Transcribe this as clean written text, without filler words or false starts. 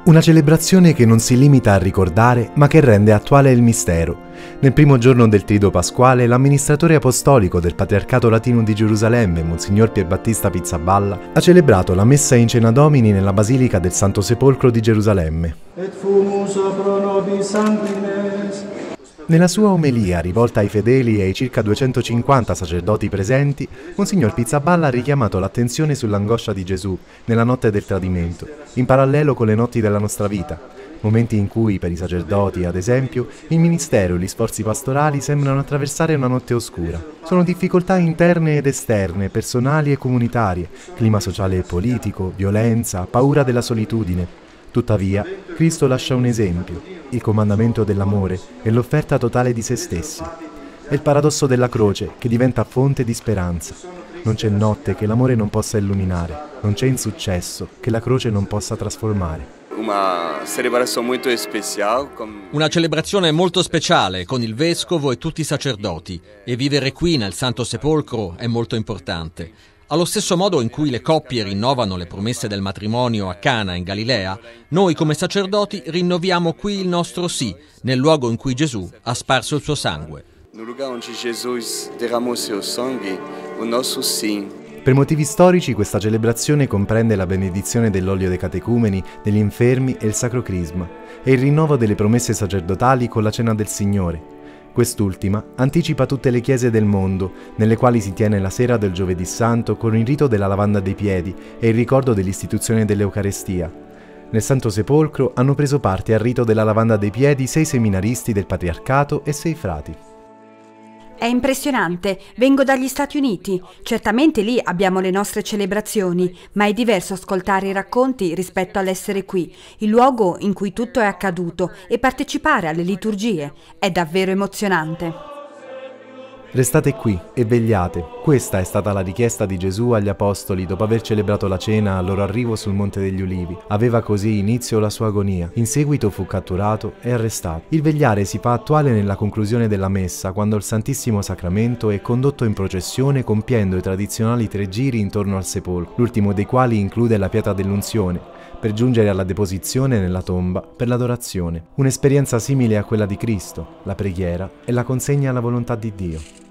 Una celebrazione che non si limita a ricordare, ma che rende attuale il mistero. Nel primo giorno del Triduo Pasquale, l'amministratore apostolico del Patriarcato Latino di Gerusalemme, Monsignor Pierbattista Pizzaballa, ha celebrato la Messa in Cena Domini nella Basilica del Santo Sepolcro di Gerusalemme. Nella sua omelia, rivolta ai fedeli e ai circa 250 sacerdoti presenti, Monsignor Pizzaballa ha richiamato l'attenzione sull'angoscia di Gesù nella notte del tradimento, in parallelo con le notti della nostra vita, momenti in cui, per i sacerdoti, ad esempio, il ministero e gli sforzi pastorali sembrano attraversare una notte oscura. Sono difficoltà interne ed esterne, personali e comunitarie, clima sociale e politico, violenza, paura della solitudine. Tuttavia, Cristo lascia un esempio, il comandamento dell'amore e l'offerta totale di se stessi. È il paradosso della croce che diventa fonte di speranza. Non c'è notte che l'amore non possa illuminare, non c'è insuccesso che la croce non possa trasformare. Una celebrazione molto speciale con il vescovo e tutti i sacerdoti, e vivere qui nel Santo Sepolcro è molto importante. Allo stesso modo in cui le coppie rinnovano le promesse del matrimonio a Cana in Galilea, noi come sacerdoti rinnoviamo qui il nostro sì, nel luogo in cui Gesù ha sparso il suo sangue. Nel luogo in cui Gesù derramò il suo sangue, il nostro sì. Per motivi storici questa celebrazione comprende la benedizione dell'olio dei catecumeni, degli infermi e il Sacro Crisma, e il rinnovo delle promesse sacerdotali con la Cena del Signore. Quest'ultima anticipa tutte le chiese del mondo, nelle quali si tiene la sera del Giovedì Santo con il rito della lavanda dei piedi e il ricordo dell'istituzione dell'Eucarestia. Nel Santo Sepolcro hanno preso parte al rito della lavanda dei piedi 6 seminaristi del Patriarcato e 6 frati. È impressionante, vengo dagli Stati Uniti. Certamente lì abbiamo le nostre celebrazioni, ma è diverso ascoltare i racconti rispetto all'essere qui, il luogo in cui tutto è accaduto, e partecipare alle liturgie. È davvero emozionante. Restate qui e vegliate. Questa è stata la richiesta di Gesù agli Apostoli dopo aver celebrato la cena al loro arrivo sul Monte degli Ulivi. Aveva così inizio la sua agonia. In seguito fu catturato e arrestato. Il vegliare si fa attuale nella conclusione della Messa, quando il Santissimo Sacramento è condotto in processione compiendo i tradizionali 3 giri intorno al sepolcro, l'ultimo dei quali include la pietra dell'unzione, per giungere alla deposizione nella tomba per l'adorazione. Un'esperienza simile a quella di Cristo, la preghiera e la consegna alla volontà di Dio.